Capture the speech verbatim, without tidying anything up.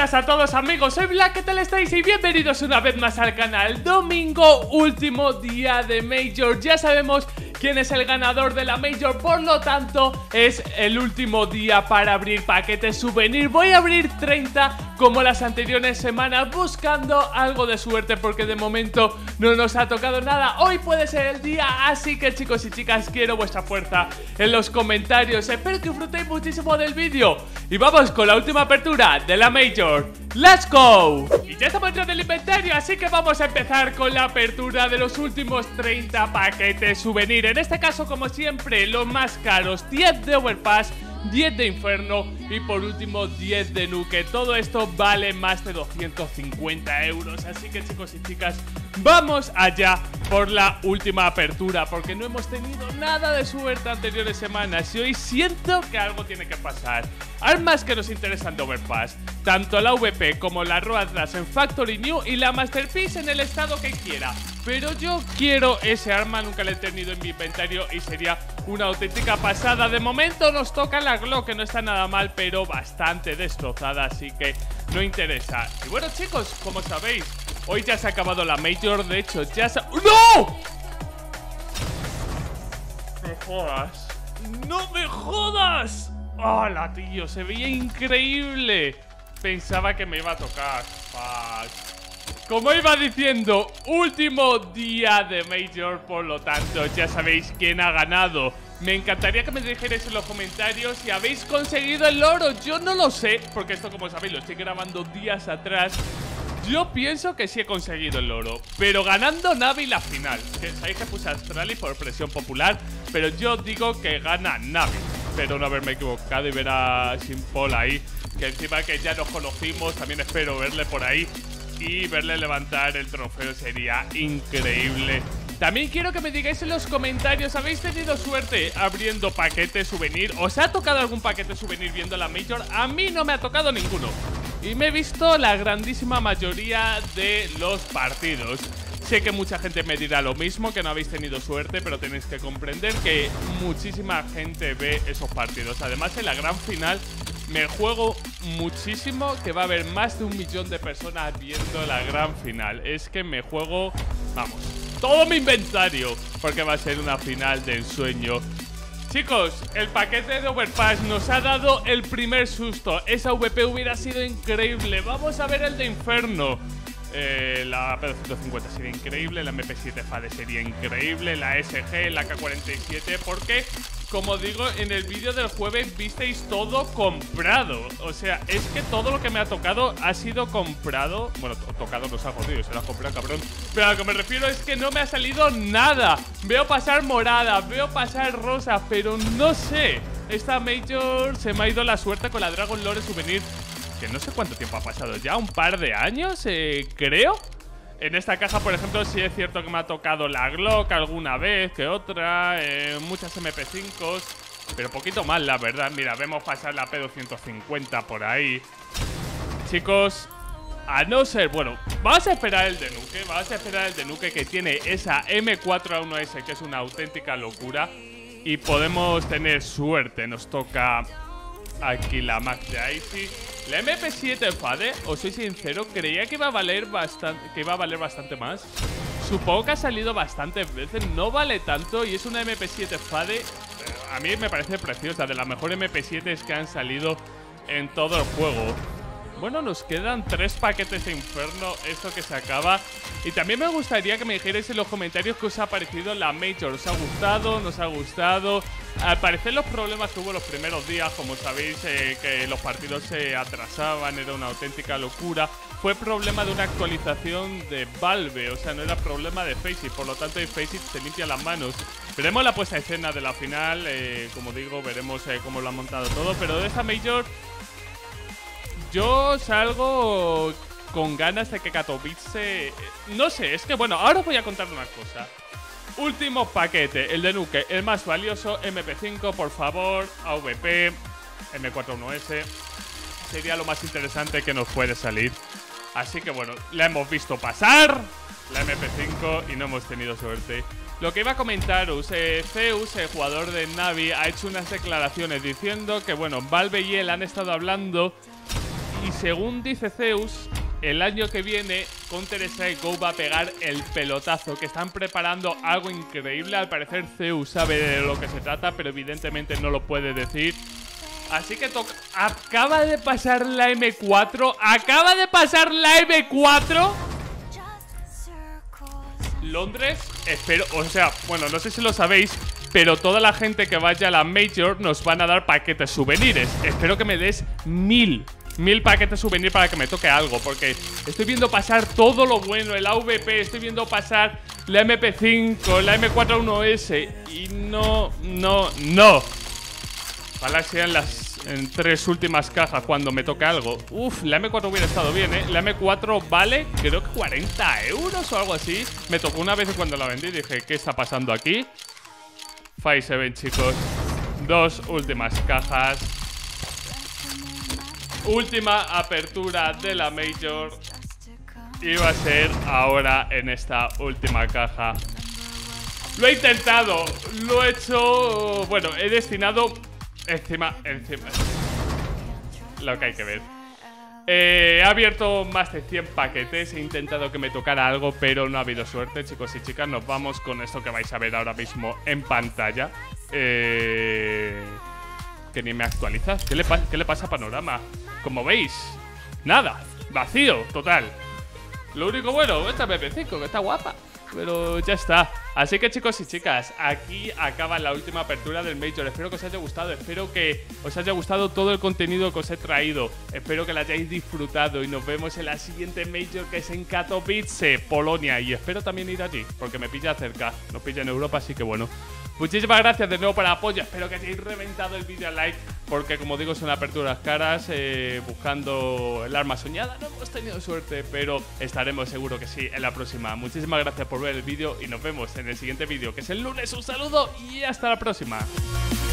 buenas a todos amigos, soy Black, ¿qué tal estáis? Y bienvenidos una vez más al canal. Domingo, último día de Major. Ya sabemos quién es el ganador de la Major, por lo tanto es el último día para abrir paquetes souvenir. Voy a abrir treinta como las anteriores semanas, buscando algo de suerte porque de momento no nos ha tocado nada. Hoy puede ser el día, así que chicos y chicas, quiero vuestra fuerza en los comentarios. Espero que disfrutéis muchísimo del vídeo y vamos con la última apertura de la Major. ¡Let's go! Y ya estamos dentro del inventario, así que vamos a empezar con la apertura de los últimos treinta paquetes souvenir. En este caso, como siempre, los más caros, diez de Overpass, diez de Inferno y por último diez de Nuke. Todo esto vale más de doscientos cincuenta euros, así que chicos y chicas, vamos allá por la última apertura, porque no hemos tenido nada de suerte anteriores semanas y hoy siento que algo tiene que pasar. Armas que nos interesan de Overpass, tanto la V P como la Road Atlas en Factory New y la Masterpiece en el estado que quiera. Pero yo quiero ese arma, nunca la he tenido en mi inventario y sería una auténtica pasada. De momento nos toca la Glock, que no está nada mal, pero bastante destrozada, así que no interesa. Y bueno chicos, como sabéis, hoy ya se ha acabado la Major, de hecho ya se... ¡No! ¡Me jodas! ¡No me jodas! ¡Hola, tío! Se veía increíble. Pensaba que me iba a tocar. Fuck. Como iba diciendo, último día de Major, por lo tanto ya sabéis quién ha ganado. Me encantaría que me dijerais en los comentarios si habéis conseguido el oro. Yo no lo sé, porque esto, como sabéis, lo estoy grabando días atrás. Yo pienso que sí he conseguido el oro, pero ganando Navi la final. Que sabéis que puse Astralis por presión popular, pero yo digo que gana Navi. Espero no haberme equivocado y ver a Simpol ahí, que encima que ya nos conocimos, también espero verle por ahí y verle levantar el trofeo, sería increíble. También quiero que me digáis en los comentarios, ¿habéis tenido suerte abriendo paquetes souvenir? ¿Os ha tocado algún paquete souvenir viendo la Major? A mí no me ha tocado ninguno y me he visto la grandísima mayoría de los partidos. Sé que mucha gente me dirá lo mismo, que no habéis tenido suerte, pero tenéis que comprender que muchísima gente ve esos partidos. Además, en la gran final me juego muchísimo que va a haber más de un millón de personas viendo la gran final. Es que me juego, vamos, todo mi inventario, porque va a ser una final de ensueño. Chicos, el paquete de Overpass nos ha dado el primer susto. Esa V P hubiera sido increíble. Vamos a ver el de Inferno. Eh, la P doscientos cincuenta sería increíble, la M P siete Fade sería increíble, la S G, la K cuarenta y siete, porque, como digo, en el vídeo del jueves visteis todo comprado. O sea, es que todo lo que me ha tocado ha sido comprado. Bueno, to tocado nos ha jodido, se lo ha comprado, cabrón. Pero a lo que me refiero es que no me ha salido nada. Veo pasar morada, veo pasar rosa, pero no sé. Esta Major se me ha ido la suerte con la Dragon Lore Souvenir, que no sé cuánto tiempo ha pasado ya, un par de años, eh, creo. En esta caja, por ejemplo, sí es cierto que me ha tocado la Glock alguna vez que otra, eh, muchas M P cinco, pero poquito más, la verdad. Mira, vemos pasar la P doscientos cincuenta por ahí. Chicos, a no ser... Bueno, vamos a esperar el de Nuke, vamos a esperar el de Nuke, que tiene esa M cuatro A uno S, que es una auténtica locura, y podemos tener suerte. Nos toca aquí la Mac de Icy. La M P siete Fade, os soy sincero, creía que iba a valer bastante, que iba a valer bastante más. Supongo que ha salido bastantes veces, no vale tanto y es una M P siete Fade. A mí me parece preciosa, de las mejores M P siete que han salido en todo el juego. Bueno, nos quedan tres paquetes de Inferno, esto que se acaba. Y también me gustaría que me dijerais en los comentarios qué os ha parecido la Major. ¿Os ha gustado? ¿No os ha gustado? Al parecer los problemas que hubo los primeros días, como sabéis, eh, que los partidos se atrasaban, era una auténtica locura. Fue problema de una actualización de Valve, o sea, no era problema de Faceit. Por lo tanto, en Faceit se limpia las manos. Veremos la puesta a escena de la final, eh, como digo, veremos eh, cómo lo han montado todo. Pero de esta Major yo salgo con ganas de que Katowice... No sé, es que bueno, ahora os voy a contar una cosa. Último paquete, el de Nuke, el más valioso, M P cinco, por favor, A V P, M cuatro A uno S. Sería lo más interesante que nos puede salir. Así que bueno, la hemos visto pasar, la M P cinco, y no hemos tenido suerte. Lo que iba a comentaros, eh, Zeus, el jugador de Navi, ha hecho unas declaraciones diciendo que bueno, Valve y él han estado hablando y según dice Zeus, el año que viene Counter-Strike Go va a pegar el pelotazo, que están preparando algo increíble. Al parecer Zeus sabe de lo que se trata, pero evidentemente no lo puede decir. Así que toca... Acaba de pasar la eme cuatro. Acaba de pasar la eme cuatro. Londres, espero, o sea, bueno, no sé si lo sabéis, pero toda la gente que vaya a la Major nos van a dar paquetes souvenirs. Espero que me des mil, mil paquetes souvenirs para que me toque algo, porque estoy viendo pasar todo lo bueno, el A V P, estoy viendo pasar la eme pe cinco, la eme cuatro uno ese, y no, no, no. Ojalá sean las en tres últimas cajas cuando me toque algo. Uf, la eme cuatro hubiera estado bien, ¿eh? La eme cuatro vale, creo que cuarenta euros o algo así. Me tocó una vez y cuando la vendí dije, ¿qué está pasando aquí? cinco siete, chicos. Dos últimas cajas. Última apertura de la Major. Y va a ser ahora en esta última caja. Lo he intentado, lo he hecho... Bueno, he destinado... Encima, encima lo que hay que ver. eh, He abierto más de cien paquetes. He intentado que me tocara algo, pero no ha habido suerte, chicos y chicas. Nos vamos con esto que vais a ver ahora mismo en pantalla. eh, Que ni me actualiza. ¿Qué le, ¿Qué le pasa a Panorama? Como veis, nada, vacío, total. Lo único bueno, esta eme pe cinco, que está guapa, pero ya está. Así que chicos y chicas, aquí acaba la última apertura del Major. Espero que os haya gustado, espero que os haya gustado todo el contenido que os he traído. Espero que lo hayáis disfrutado y nos vemos en la siguiente Major, que es en Katowice, Polonia. Y espero también ir allí, porque me pilla cerca, nos pilla en Europa, así que bueno. Muchísimas gracias de nuevo por el apoyo. Espero que hayáis reventado el vídeo a like, porque como digo son aperturas caras. eh, Buscando el arma soñada no hemos tenido suerte, pero estaremos seguro que sí en la próxima. Muchísimas gracias por ver el vídeo y nos vemos en el siguiente vídeo, que es el lunes. Un saludo y hasta la próxima.